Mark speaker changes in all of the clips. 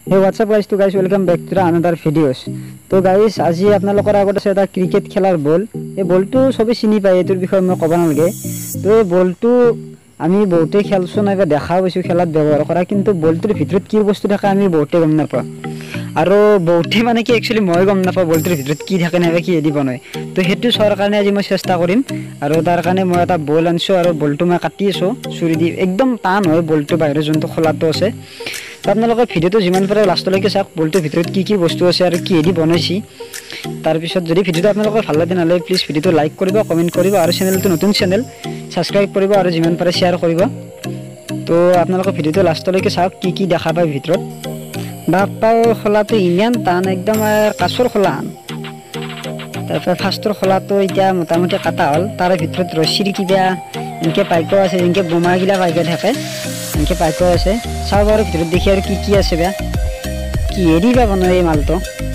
Speaker 1: Hey, what's up guys? Welcome back to another videos. So guys, আজি আপোনালোকৰ আগত আছে এটা ক্ৰিকেট খেলাৰ বল। এই বলটো সবে চিনি পায়, এটোৰ বিষয়ে মই ক'ব নালাগে। তো এই বলটো আমি বহুতে খেলছো নাইবা দেখা পাইছো খেলাত ব্যৱহাৰ কৰা, কিন্তু বলটোৰ ভিতৰত কি বস্তু থাকে আমি বহুতে গম নাপাওঁ। আৰু বহুতে মানে কি একচুয়ালি মই গম নাপাওঁ বলটোৰ ভিতৰত কি থাকে নাইবা কি এদি বনায়। তো হেতু চোৱাৰ কাৰণে আজি মই চেষ্টা কৰিম। আৰু তাৰ কাৰণে মই এটা বল আনছো আৰু বলটো মই কাটি আছো ছুৰি দি। একদম টান হয় বলটো, বাহিৰৰ যোনটো খোলাটো আছে। আপোনালোকে ভিডিওটো যিমান পাৰে লাষ্টলৈকে চাওক, বলটোৰ ভিতৰত কি বস্তু আছে আৰু কি এদি বনাইছি। তাৰ পিছত যদি ভিডিওটো আপোনালোকৰ ভাল লাগে তেনেহ'লে প্লিজ ভিডিওটো লাইক কৰিব, কমেন্ট কৰিব আৰু চেনেলটো নতুন চেনেল সাবস্ক্ৰাইব কৰিব আৰু যিমান পাৰে শ্বেয়াৰ কৰিব। তো আপোনালোকে ভিডিওটো লাষ্টলৈকে চাওক কি দেখা পায় ভিতৰত। বাপ্পাও খোলাটো ইমান টান, একদম কাছৰ খোলা। তাৰপৰা ফাৰ্ষ্টৰ খোলাটো এতিয়া মোটামুটি কাটা হ'ল। তাৰে ভিতৰত ৰছীৰ কিবা এনেকৈ পাইক আছে, যেনেকৈ বোমাগিলা পাইক থাকে এনেকৈ পাইক আছে। চাওক আৰু ভিতৰত দেখি আৰু কি আছে বেয়া, কি এৰি বা বনায় এই মালটো।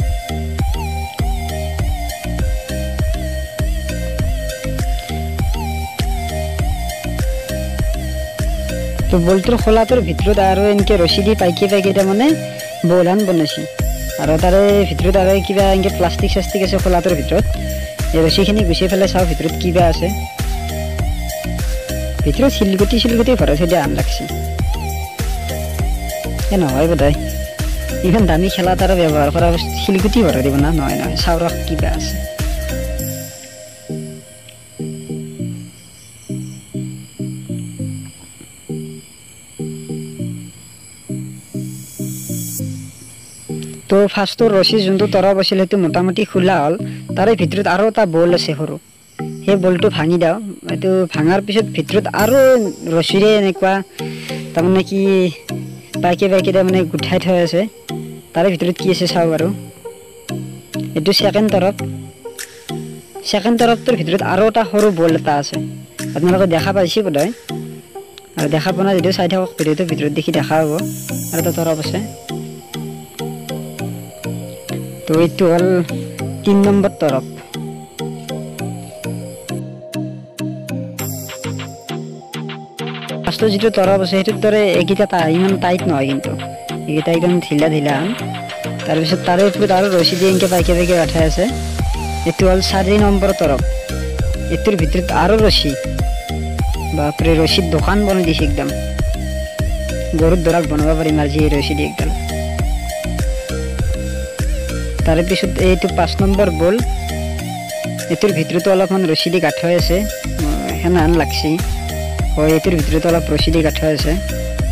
Speaker 1: তো বলটোৰ খোলাটোৰ ভিতৰত আৰু এনেকৈ ৰছী দি পাইকি তাৰ মানে বলহান বনাইছে। আৰু তাৰে ভিতৰত আৰু কিবা এনেকৈ প্লাষ্টিক চাষ্টিক আছে খোলাটোৰ ভিতৰত। এই ৰছীখিনি গুচাই পেলাই চাওঁ ভিতৰত কিবা আছে। ভিতৰত শিলগুটি ভৰাই থৈ দিয়া আন লাগছে। নহয় বোধহয় ইমান দামী খেলা তাৰ ব্যৱহাৰ কৰা শিলগুটি ভৰাই দিব না। নহয় চাউৰক কিবা আছে। তো ফাৰ্ষ্টৰ ৰছী যোনটো তৰপ আছিল সেইটো মোটামুটি খোলা হ'ল। তাৰে ভিতৰত আৰু এটা বল আছে সৰু, সেই বলটো ভাঙি দিওঁ। এইটো ভাঙাৰ পিছত ভিতৰত আৰু ৰছীৰে এনেকুৱা তাৰমানে কি পাইকে তাৰমানে গুঠাই থৈ আছে। তাৰে ভিতৰত কি আছে চাওঁ বাৰু। এইটো ছেকেণ্ড তৰপটোৰ ভিতৰত আৰু এটা সৰু বল এটা আছে। আপোনালোকে দেখা পাইছে বোধহয়, আৰু দেখা পোৱা নাই যদিও চাই থাকক ভিডিওটোৰ ভিতৰত দেখি দেখা হ'ব। আৰু এটা তৰপ আছে। তো এইটো হ'ল 3 নম্বৰ তৰপ। ফাৰ্ষ্টৰ যিটো তৰপ আছে সেইটোৰ দৰে এইকেইটা ইমান টাইট নহয়, কিন্তু এইকেইটা একদম ঢিলা। তাৰপিছত তাৰে ওপৰত আৰু ৰছী দি এনেকৈ পাইকে ৰাখাই আছে। এইটো হ'ল 4 নম্বৰ তৰপ। এইটোৰ ভিতৰত আৰু ৰছী, বাপৰে ৰছীৰ দোকান বনাই দিছে একদম। গৰুৰ দৰাক বনাব পাৰিম আজি এই ৰছী দি একদম। তাৰে পিছত এইটো 5 নম্বৰ বল। এইটোৰ ভিতৰতো অলপমান ৰছী দি গাঁঠ হৈ আছে সেনাহান লাগছি। হয়, এইটোৰ ভিতৰতো অলপ ৰছী দি গাঁঠ হৈ আছে।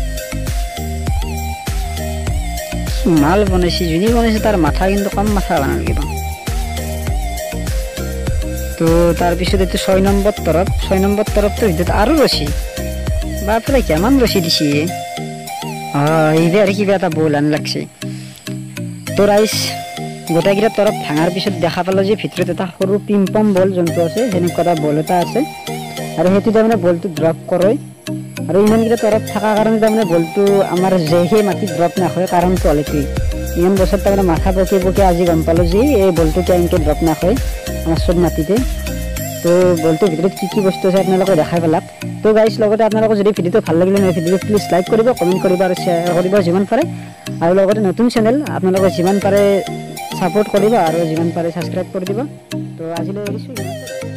Speaker 1: মাল বনাইছে, যোনে বনাইছে তাৰ মাথা কিন্তু কম মাথা লাগিব। তো তাৰপিছত এইটো 6 নম্বৰ তৰপ। 6 নম্বৰ তৰপটোৰ ভিতৰত আৰু ৰছী, বাপৰে কিমান ৰছী দিছে। এইবাৰ আৰু কিবা এটা বল আন লাগছে। তো ৰাইজ গোটেইকেইটা তৰপ ভাঙাৰ পিছত দেখা পালোঁ যে ভিতৰত এটা সৰু পিম্পম বল যোনটো আছে, সেনেকুৱা এটা বল এটা আছে। আৰু সেইটো তাৰমানে বলটো ড্ৰপ কৰে। আৰু ইমানকেইটা তৰপ থকাৰ কাৰণে তাৰমানে বলটো আমাৰ সেই মাটিত ড্ৰপ নাখায়। কাৰণটো হ'ল এইটোৱেই, ইমান বছৰ তাৰমানে মাথা পকি আজি গম পালোঁ যে এই বলটো কেনেকৈ ড্ৰপ নাখায় আমাৰ চব মাটিতে। তো বলটোৰ ভিতৰত কি বস্তু আছে আপোনালোকে দেখাই পেলাক। তো গাইজ লগতে আপোনালোকে যদি ভিডিওটো ভাল লাগিলে ভিডিওটো প্লিজ লাইক কৰিব, কমেণ্ট কৰিব আৰু শ্বেয়াৰ কৰিব যিমান পাৰে। আৰু লগতে নতুন চেনেল আপোনালোকে যিমান পাৰে ছাপোৰ্ট কৰিব আৰু যিমান পাৰে ছাবস্ক্ৰাইব কৰি দিব। তো আজিলৈ এৰিছোঁ।